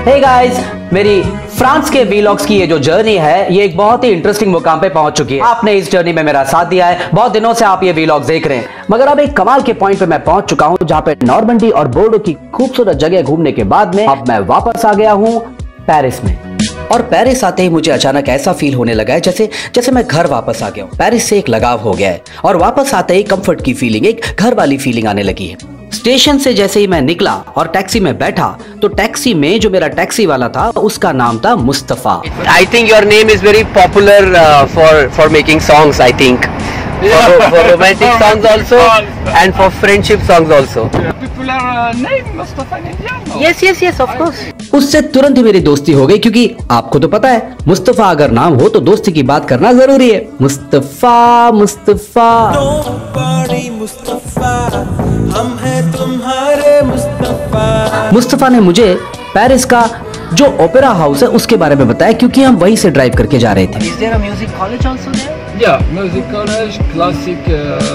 हे guys, मेरी France के vlogs की ये जो जर्नी है, ये एक बहुत ही इंटरेस्टिंग मुकाम पे पहुंच चुकी है। आपने इस जर्नी में मेरा साथ दिया है, बहुत दिनों से आप ये वीलॉग्स देख रहे हैं, मगर अब एक कमाल के पॉइंट पे मैं पहुंच चुका हूं, जहां पे नॉर्मंडी और बोर्डो की खूबसूरत जगह घूमने के बाद में अब मैं वापस आ गया हूं पेरिस में। और पेरिस आते ही मुझे अचानक ऐसा फील होने लगा है जैसे मैं घर वापस आ गया हूं। पेरिस से एक लगाव हो गया है और वापस आते ही कंफर्ट की फीलिंग, एक घर वाली फीलिंग आने लगी है। स्टेशन से जैसे ही मैं निकला और टैक्सी में बैठा, तो टैक्सी में जो मेरा टैक्सी वाला था उसका नाम था Mustafa. I think your name is very popular for making songs. I think for romantic songs also and for friendship songs also. Popular name Mustafa in India? No? Yes, of course. उससे तुरंत ही मेरी दोस्ती हो गई, क्योंकि आपको तो पता है मुस्तफा अगर नाम हो तो दोस्ती की बात करना जरूरी है। मुस्तफा मुस्तफा मुस्तफा, हम हैं तुम्हारे मुस्तफा। मुस्तफा ने मुझे पेरिस का जो ओपेरा हाउस है उसके बारे में बताया, क्योंकि हम वहीं से ड्राइव करके जा रहे थे। Is there a music college also there? Yeah, music college, classic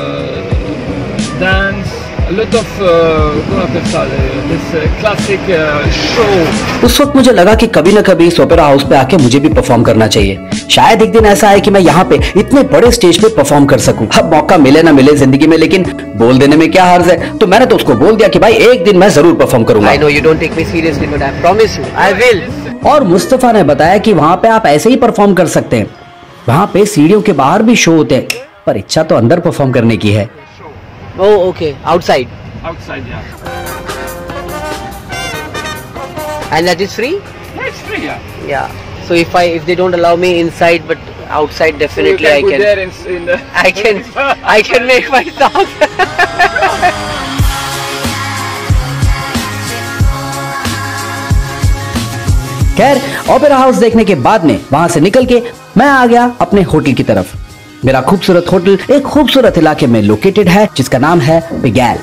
dance, a lot of comment on appelle ça, this classic show. उस वक्त मुझे लगा कि कभी ना कभी इस ओपेरा हाउस पे आके मुझे भी परफॉर्म करना चाहिए। शायद एक दिन ऐसा है कि मैं यहाँ पे इतने बड़े स्टेज पे परफॉर्म कर सकूं। अब मौका मिले ना मिले जिंदगी में, लेकिन बोल देने में क्या हर्ज है। तो मैंने तो उसको बोल दिया कि भाई एक दिन मैं जरूर परफॉर्म करूंगा। I know you don't take me seriously, but I promise you, I will. और मुस्तफा ने बताया कि वहां पे आप ऐसे ही परफॉर्म कर सकते हैं, वहां पे सीढ़ियों के बाहर भी शो होते हैं, पर इच्छा तो अंदर परफॉर्म करने की है। Oh, okay, outside. Outside, yeah. And that is free? Yeah, it's free, yeah. Yeah. So if they don't allow me inside, but outside definitely So I you can can. go there in the I can make my song. खैर, opera house देखने के बाद में वहां से निकल के मैं आ गया अपने होटल की तरफ। मेरा खूबसूरत होटल एक खूबसूरत इलाके में लोकेटेड है, जिसका नाम है पिगैल।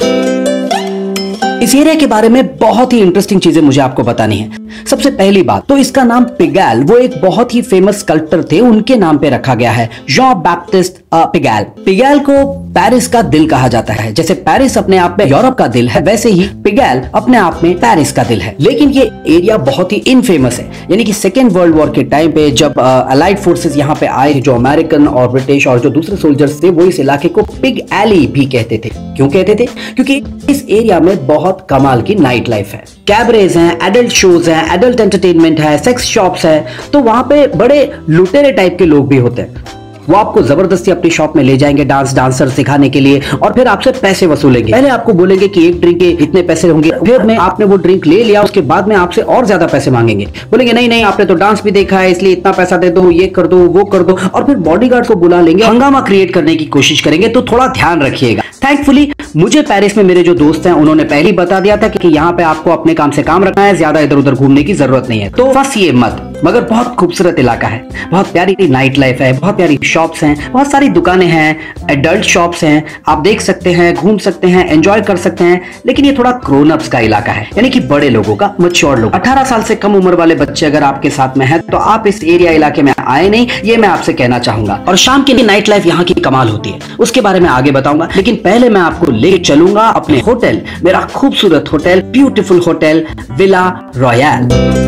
इस एरिया के बारे में बहुत ही इंटरेस्टिंग चीजें मुझे आपको बतानी है। सबसे पहली बात तो इसका नाम पिगैल, वो एक बहुत ही फेमस स्कल्प्टर थे, उनके नाम पे रखा गया है, जॉन बैप्टिस्ट पिगैल। पिगैल को पेरिस का दिल कहा जाता है। जैसे पेरिस अपने आप में यूरोप का दिल है, वैसे ही पिगैल अपने आप में पेरिस का दिल है। लेकिन ये एरिया बहुत ही इनफेमस है, यानी कि सेकेंड वर्ल्ड वॉर के टाइम पे जब अलाइड फोर्सेस यहाँ पे आए, जो अमेरिकन और ब्रिटिश और जो दूसरे सोल्जर्स थे, वो इस इलाके को पिग एली भी कहते थे। क्यों कहते थे? क्योंकि इस एरिया में बहुत कमाल की नाइट लाइफ है, कैबरेज हैं, एडल्ट शोज हैं, एडल्ट एंटरटेनमेंट है, सेक्स शॉप्स है। तो वहां पे बड़े लुटेरे टाइप के लोग भी होते हैं। वो आपको जबरदस्ती अपनी शॉप में ले जाएंगे डांसर सिखाने के लिए, और फिर आपसे पैसे वसूलेंगे। पहले आपको बोलेंगे कि एक ड्रिंक के इतने पैसे होंगे, फिर में आपने वो ड्रिंक ले लिया, उसके बाद में आपसे और ज्यादा पैसे मांगेंगे। बोलेंगे नहीं आपने तो डांस भी देखा है, इसलिए इतना पैसा दे दो, ये कर दो, वो कर दो, और फिर बॉडीगार्ड को बुला लेंगे, हंगामा क्रिएट करने की कोशिश करेंगे। तो थोड़ा ध्यान रखिएगा। थैंकफुली मुझे पेरिस में मेरे जो दोस्त हैं उन्होंने पहले ही बता दिया था कि यहाँ पे आपको अपने काम से काम रखना है, ज्यादा इधर उधर घूमने की जरूरत नहीं है, तो फंसिए मत। मगर बहुत खूबसूरत इलाका है, बहुत प्यारी नाइट लाइफ है, बहुत प्यारी शॉप्स हैं, बहुत सारी दुकानें हैं, एडल्ट शॉप्स हैं, आप देख सकते हैं, घूम सकते हैं, एंजॉय कर सकते हैं। लेकिन ये थोड़ा ग्रोन अप्स का इलाका है, यानी कि बड़े लोगों का, मैच्योर लोग। 18 साल से कम उम्र वाले बच्चे अगर आपके साथ में हैं तो आप इस एरिया इलाके में आए नहीं, ये मैं आपसे कहना चाहूंगा। और शाम की नाइट लाइफ यहाँ की कमाल होती है, उसके बारे में आगे बताऊंगा। लेकिन पहले मैं आपको ले चलूंगा अपने होटल, मेरा खूबसूरत hotel, beautiful hotel villa royal.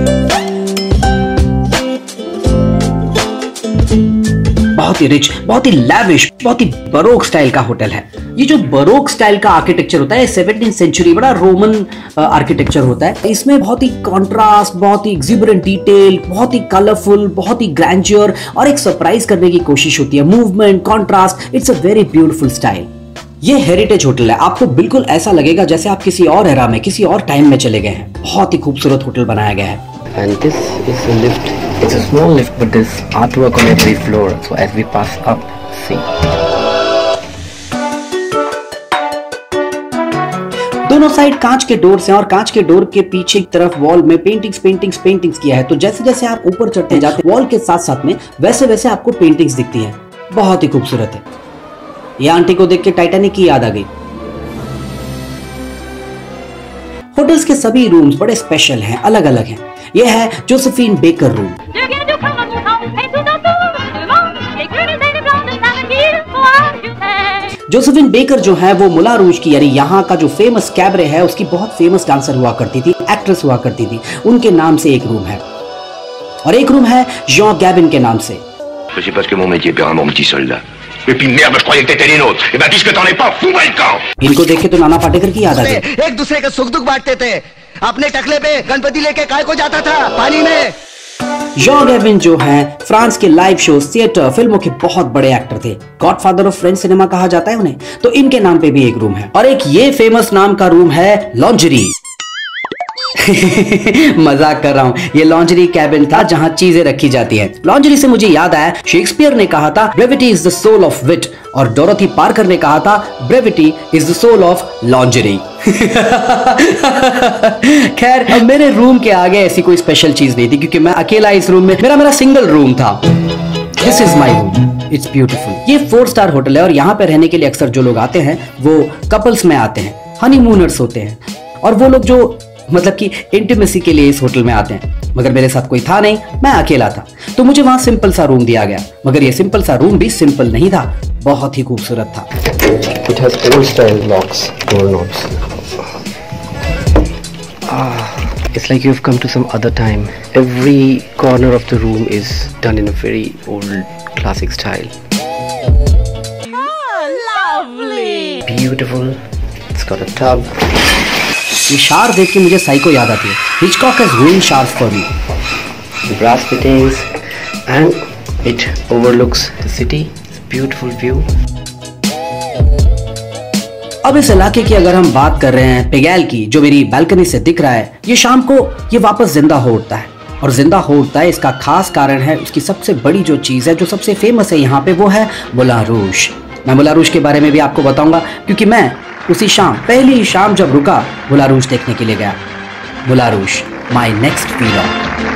बहुत ही रिच, बहुत ही लैविश, बहुत ही बरोक स्टाइल का होटल है। ये जो बरोक स्टाइल का आर्किटेक्चर होता है, 17th सेंचुरी, बड़ा रोमन आर्किटेक्चर होता है। इसमें बहुत ही कॉन्ट्रास्ट, बहुत ही एक्सिबरेंट डिटेल, बहुत ही कलरफुल, बहुत ही ग्रैंडियर, और एक सरप्राइज करने की कोशिश होती है। Movement, contrast, it's a very beautiful style. ये हेरिटेज होटल है, आपको बिल्कुल ऐसा लगेगा जैसे आप किसी और एरा में, किसी और टाइम में चले गए हैं। बहुत ही खूबसूरत होटल बनाया गया है। And this is the lift. It's a small lift, but there's artwork on every floor. So as we pass up, see. दोनों साइड कांच के डोर्स हैं, और कांच के डोर के पीछे की तरफ वॉल में पेंटिंग्स किया है। तो जैसे जैसे आप ऊपर चढ़ते जाते वॉल के साथ साथ में, वैसे वैसे आपको पेंटिंग्स दिखती हैं। बहुत ही खूबसूरत है। ये आंटी को देख के टाइटैनिक की याद आ गई। होटल्स के सभी रूम्स बड़े स्पेशल हैं, अलग अलग हैं। यह है Josephine Baker room. Josephine Baker जो है वो मुला रूज की यानी यहाँ का जो फेमस कैबरे है उसकी बहुत फेमस डांसर हुआ करती थी, एक्ट्रेस हुआ करती थी। उनके नाम से एक रूम है और एक रूम है जॉन गैबिन के नाम से। C'est parce que mon métier perd mon petit soldat. Et puis merde, je croyais que t'étais les nôtres. Et ben puisque t'en es pas, fous-moi le camp. इनको देख के तो नाना पाटेकर की याद आ गई। एक दूसरे का सुख दुख बांटते थे। अपने टकले पे गणपति लेके काय को जाता था पानी में। जॉन गैबिन जो हैं फ्रांस के लाइव शो, थिएटर, फिल्मों के बहुत बड़े एक्टर थे। गॉडफादर ऑफ फ्रेंच सिनेमा कहा जाता है उन्हें। तो इनके नाम पे भी एक रूम है और एक ये फेमस नाम का रूम है लॉन्जरी। मजाक कर रहा हूँ, ये लॉन्जरी कैबिन था जहाँ चीजें रखी जाती है। लॉन्जरी से मुझे याद आया, शेक्सपियर ने कहा था brevity is the soul of wit और डोरोथी पार्कर ने कहा था brevity is the soul of lingerie. खैर अब मेरे रूम के आगे ऐसी कोई स्पेशल चीज नहीं थी क्योंकि मैं अकेला इस रूम में, मेरा सिंगल रूम था। This is my room, it's beautiful. ये 4 स्टार होटल है और यहाँ पे रहने के लिए अक्सर जो लोग आते हैं वो कपल्स में आते हैं, हनीमूनर्स होते हैं और वो लोग जो मतलब कि इंटीमेसी के लिए इस होटल में आते हैं। मगर मेरे साथ कोई था नहीं, मैं अकेला था, तो मुझे वहां सिंपल सा रूम दिया गया। मगर ये सिंपल सा रूम भी सिंपल नहीं था, बहुत ही खूबसूरत था। It has old style locks, door knobs. It's like you've come to some other time. Every corner of the room is done in a very old classic style. Oh, lovely. Beautiful. It's got a tub. ये शार देख के मुझे psycho याद आती है। Hitchcock has ruined showers for me. The brass fittings and it overlooks the city. It's a beautiful view. अब इस इलाके की अगर हम बात कर रहे हैं पिगैल की, जो मेरी बालकनी से दिख रहा है, ये शाम को ये वापस जिंदा हो उठता है और जिंदा हो उठता है। इसका खास कारण है उसकी सबसे बड़ी जो चीज है, जो सबसे फेमस है यहाँ पे, वो है मुला रूज। मैं मुला रूज के बारे में भी आपको बताऊंगा क्योंकि मैं उसी शाम, पहली शाम जब रुका, मुला रूज देखने के लिए गया। मुला रूज, माय नेक्स्ट वीलॉग।